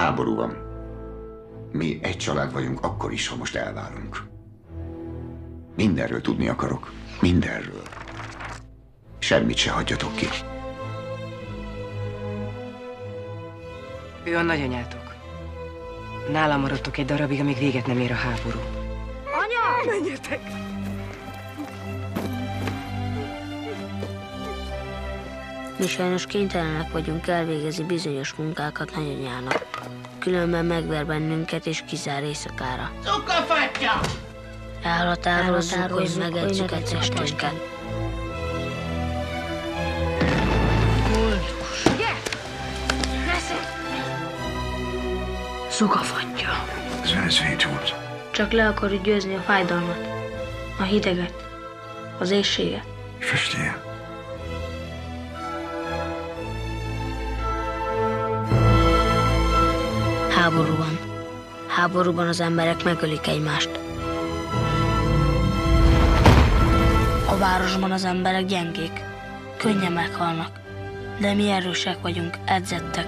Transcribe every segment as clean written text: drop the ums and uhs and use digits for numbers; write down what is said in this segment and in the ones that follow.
Háború van. Mi egy család vagyunk akkor is, ha most elválunk. Mindenről tudni akarok. Mindenről. Semmit se hagyjatok ki. Ő a nagyanyátok. Nálam maradtok egy darabig, amíg véget nem ér a háború. Anya! Menjetek! Mi sajnos kénytelenek vagyunk elvégezni bizonyos munkákat nagyanyának. Különben megver bennünket és kizár éjszakára. Cukafatja! Elhatározzuk, hogy megedzük a testünket. Kultus. Ugye? Cukafatja. Csak le akarjuk győzni a fájdalmat, a hideget, az éhséget. Háború van. Háborúban az emberek megölik egymást. A városban az emberek gyengék, könnyen meghalnak, de mi erősek vagyunk, edzettek.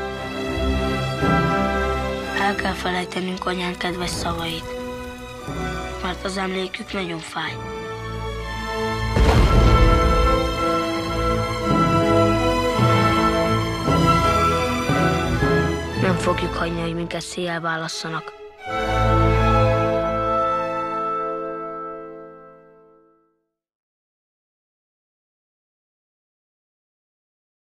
El kell felejtenünk anyánk kedves szavait, mert az emlékük nagyon fáj. Nem fogjuk hagyni, hogy minket széjjel válasszanak.